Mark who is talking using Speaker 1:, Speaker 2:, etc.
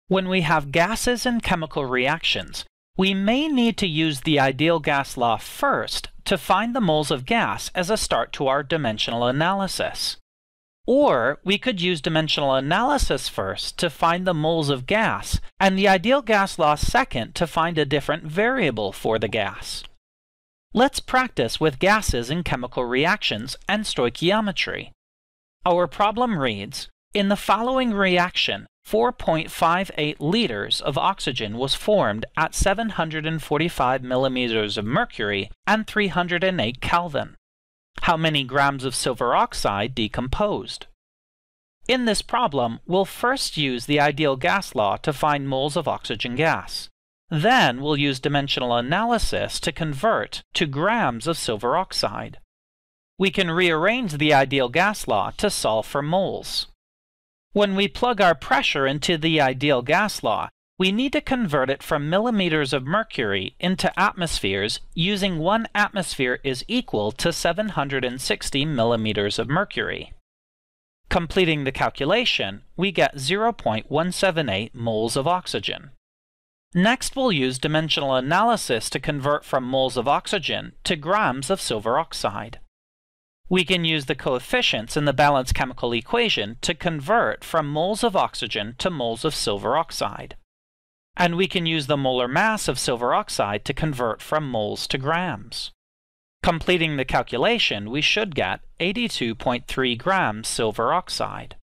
Speaker 1: When we have gases in chemical reactions, we may need to use the ideal gas law first to find the moles of gas as a start to our dimensional analysis. Or we could use dimensional analysis first to find the moles of gas, and the ideal gas law second to find a different variable for the gas. Let's practice with gases in chemical reactions and stoichiometry. Our problem reads, in the following reaction, 4.58 liters of oxygen was formed at 745 millimeters of mercury and 308 Kelvin. How many grams of silver oxide decomposed? In this problem, we'll first use the ideal gas law to find moles of oxygen gas. Then we'll use dimensional analysis to convert to grams of silver oxide. We can rearrange the ideal gas law to solve for moles. When we plug our pressure into the ideal gas law, we need to convert it from millimeters of mercury into atmospheres using 1 atmosphere is equal to 760 millimeters of mercury. Completing the calculation, we get 0.178 moles of oxygen. Next, we'll use dimensional analysis to convert from moles of oxygen to grams of silver oxide. We can use the coefficients in the balanced chemical equation to convert from moles of oxygen to moles of silver oxide. And we can use the molar mass of silver oxide to convert from moles to grams. Completing the calculation, we should get 82.3 grams silver oxide.